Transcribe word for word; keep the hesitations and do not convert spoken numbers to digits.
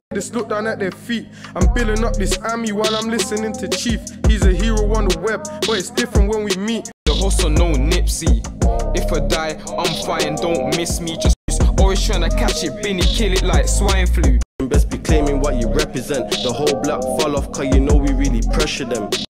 Just look down at their feet. I'm building up this army while I'm listening to Chief. He's a hero on the web, but it's different when we meet. The hustle, no Nipsey. If I die, I'm fine, don't miss me. Just always trying to catch it, Benny, kill it like swine flu. Best be claiming what you represent. The whole block fall off, cause you know we really pressure them.